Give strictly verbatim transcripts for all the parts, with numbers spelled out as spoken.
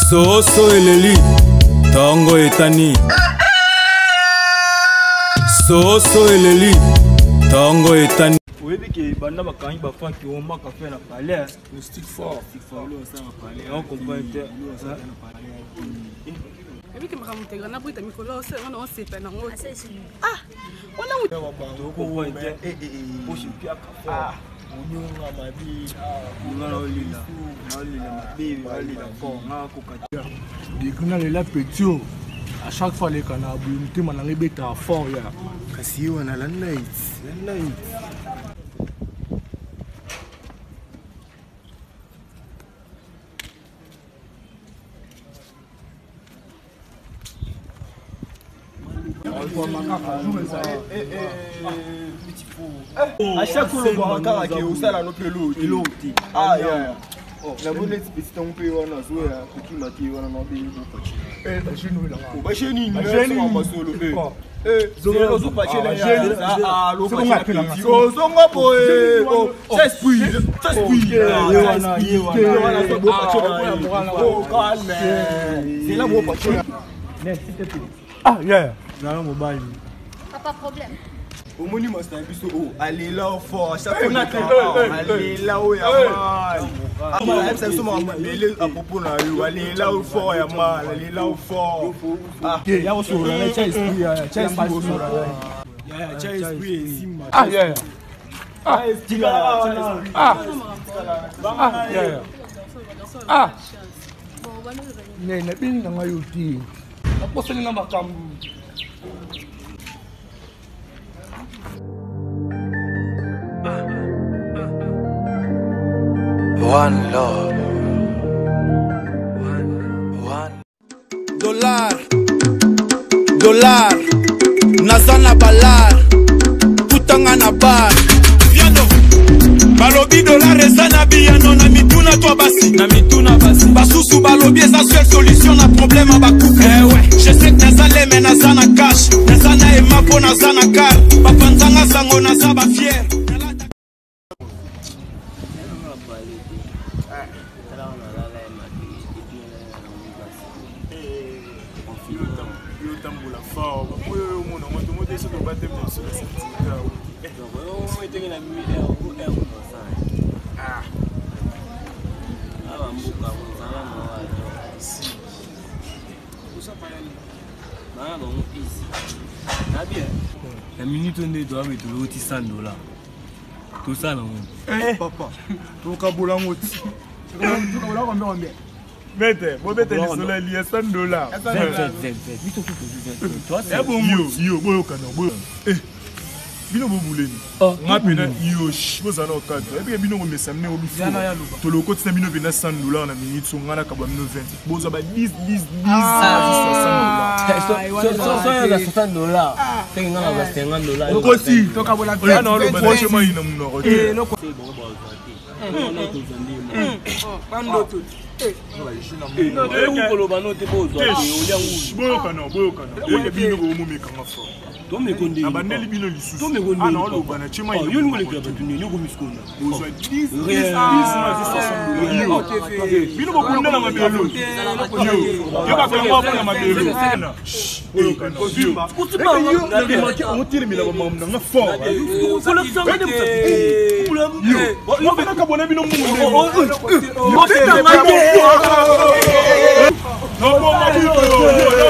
Soso eleli tango etani. Soso eleli tango etani. Oui, que banda bakangi bafan ki o maka fait na palais, le stick fort, stick fort lo ça na palais. On comprend lo ça na palais. Et puis que m'a monté grand abri ta micro c'est on on sait na ngo. Ah, on a to ko wo eh eh eh. Poshi pia ka. Ah, unyunga mabi. Ah, ngala olila. Na olila mabi, olila fort, na ko katia. Dikuna le la petio. À chaque fois les canards, tu m'en as rébété à fort ya. Kasi on a la night, la night. À chaque fois, on voit un cara qui est au salon, on peut l'eau. Ah, yeah. La bonne petite on peut on a joué à qui m'a dit on a demandé Eh, chez nous là. Ba chez nous, on va solo. Eh, zolo zo pa chez là. Ah, lo pa chez là. Oh, zonga boy. Oh, c'est puis, c'est puis. Yewana, yewana. Oh, calme. C'est là où on pa chez là. Ah, yeah. Dans mobile. Pas de problème. Au monument c'est un biseau. Oh, allez là au fort. Chaque fois allez là où il y a mal. Ah, moi ça me semble mêlé à propos na yo. Allez là au fort il y a mal. Allez là au fort. Ah, il y a aussi le chase puis chase pas sur là. Yeah, chase puis simba. Ah, yeah. Ah, ah. Ah, yeah. Ah. Ne ne bin na yuti. Apo sa nila makambu. One love. One, one. Dollar. Dollar. Nazana balar. Putanga na bar. Viano. Balobi dollar ezana biyano na mituna to basi. Na mituna basi. Basusu balobi eza seule solution na problème à bakoupe. Eh ouais. Je sais que nazale mais nazana cash. Nazana ema po nazana car. Papanzanga sango nazaba fier. La minute on est doit mettre le cent dollars. Tout ça là. Eh papa. To ka bolangoti. Tu ka bola combien combien? Mette, moi mette les soleil lié cent dollars. vingt, vingt, vingt. Vite tout tout. Toi c'est bon. Yo, yo, boyo kana, boyo. Eh. Bino bo bouleni. Nga pena yo sh, bo zana okata. E puis bino me samne obi fo. To lo koti bino vena cent dollars na minute so ngana ka ba vingt. Bo za ba dix dix dix cent dollars. cent dollars. C'est ngana ba cinquante dollars. Oko si, to ka bola ah non, lo ba chema ina muno ko. Eh, no ko. Quando tu Eh, non, tu peux pas noter pour toi. Boyo kana, boyo kana. E bino go mu me kanga fo. To me konde. Abandeli bino lisusu. To me konde. Ah non, lo bana chema ina. Yo ngole kwa batuni, yo go miskona. Bo za dix dix dix. Bino go kunda na mabelo. Yo ba kwa mwa na mabelo. Boyo kana. Kozimba. Kutsiba na de maki on tire mi la ba mamna nga fo. Ko la tsanga de yo. Yo ba ka bona bino mu. Yo beta ngake. No mo ma yo yo.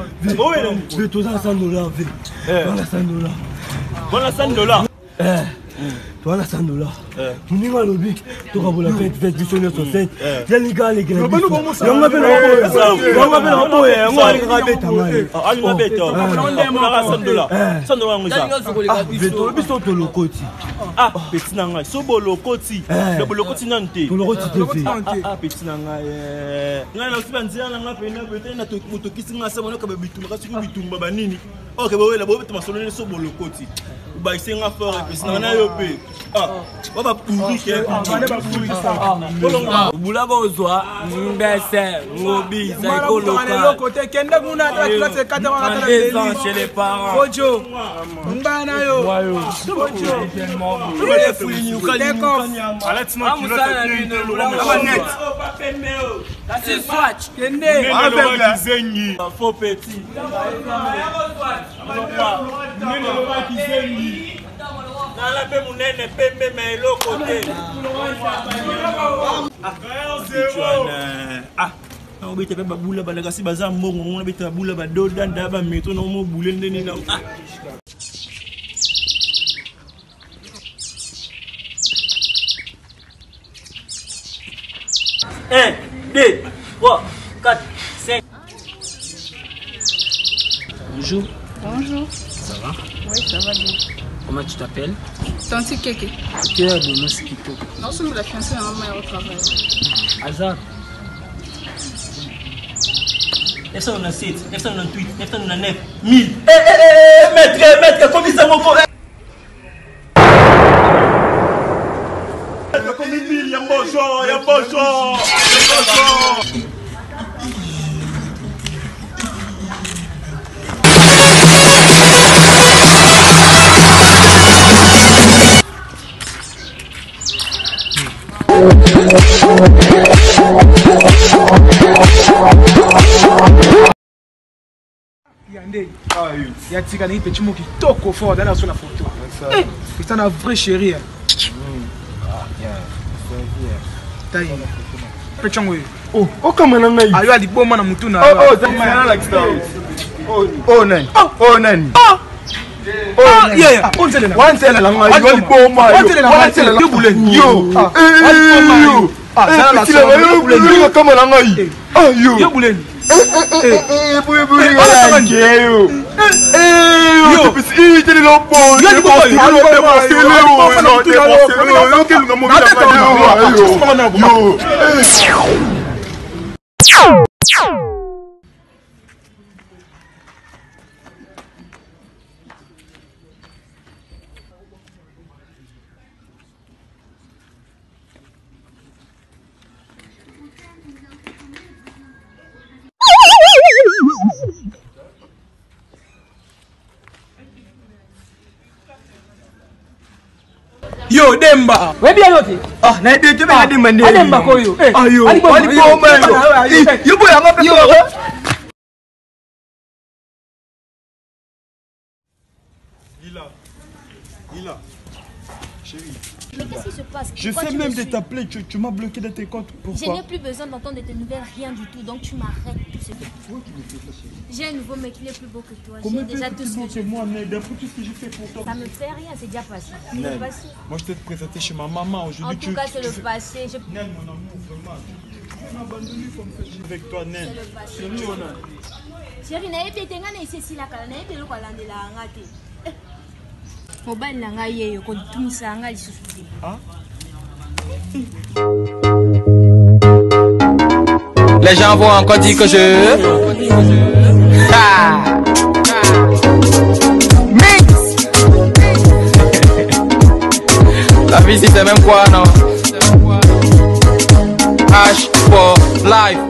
cent dollars. toi la cent dollars. Moninga lobby, tu vas la fête, fête missionnaire sur scène. Viens les gars, les gars. On m'appelle on m'appelle un peu, on va aller raber ta main. Ah, il m'appelle toi. On a cent dollars. cent dollars on ça. Ah, mais toi, mais toi, tu le côté. Ah, petit nanga, so bolo koti. Le bolo koti nante. Tu le côté te fait. Ah, petit nanga. Nga na siba nzia nanga pena bete na to moto kisi nga sa monoka bitumba kasi ku bitumba banini. OK, bo wela bo bete masolo ne so bolo koti. Ba isenga fort petit nanga yo pe. Ah, ba ba pourri ke. Ba pourri ça. Bula bozwa mbese ngobi za koloka. Le côté kenda kuna ta classe quatre vingt quatre chez les parents. Kojo. Mbana yo. Kojo. Le fouini ukali. Alex no kilo ta net. C'est swatch. Kende. Avec Zengi. Faux petit. Nala pe munene pembe mais le côté. Ah. On bete pe babula balaga si baza mbongo on bete babula ba doda ndaba meto na mo bule ndeni na. un, deux, trois, quatre, cinq. Bonjour. Bonjour. Ça va? Oui, ça va bien. Comment tu t'appelles? Tanti Keke. Quelle heure de mosquito? Non, c'est la fiancée à maman au travail. Hasard. neuf cent quatre-vingt-sept, neuf cent quatre-vingt-huit, neuf cent quatre-vingt-neuf, mille. Eh, eh, eh, maître, maître, comme ça, mon corps. Comme mille, il y a bonjour, il y a bonjour, il y a bonjour. Il y a Tika qui petit mot qui toque au fort dans la photo. C'est un vrai chéri. Oh, oh, comment on a eu? Ah, il y a des bons man à Mutuna. Oh, oh, c'est un like ça. Oh, oh, non. Oh, non. Oh, yeah, on sait les one sell la langue, il va le bon man. On sait les langues, c'est le boulet. Yo, eh, yo. Ah, ça la langue, le boulet, comme la langue. Ah, yo. Yo boulet. Eh, eh, eh, boulet, boulet, yo. Eh, yo, tu peux y aller là bon. Yo, tu peux y aller là bon. C'est le, non, tu peux y aller là. Quel nom on va yo. Yo, Demba. Oui, bien noté. Ah, na de tu me demander. Ah, Demba koyo. Ah, yo. Ali bon man. Yo boy, on va faire. Lila. Lila. Chérie. Mais qu'est-ce qui se passe? Je sais même de t'appeler, tu, tu m'as bloqué dans tes comptes. Pourquoi? Je n'ai plus besoin d'entendre de tes nouvelles, rien du tout. Donc tu m'arrêtes tout ce que tu fais. J'ai un nouveau mec, il est plus beau que toi. J'ai déjà tout ce que c'est moi, Ned, après tout ce que j'ai fait pour toi. Ça me fait rien, c'est déjà passé. C'est le passé. Moi je t'ai présenté chez ma maman aujourd'hui. En tout tu, cas, c'est tu le fais... passé. Je... Ned, mon amour, vraiment. Tu m'as abandonné comme ça avec toi, Ned. C'est le passé. Chérie, naye bete nga na isesi la kala naye bete ko landela nga te. Mobile na nga yeyo ko tumisa nga lisusu te. Ah? Les gens vont encore dire que je... Ah. Mix. La vie c'est même quoi non? H for life.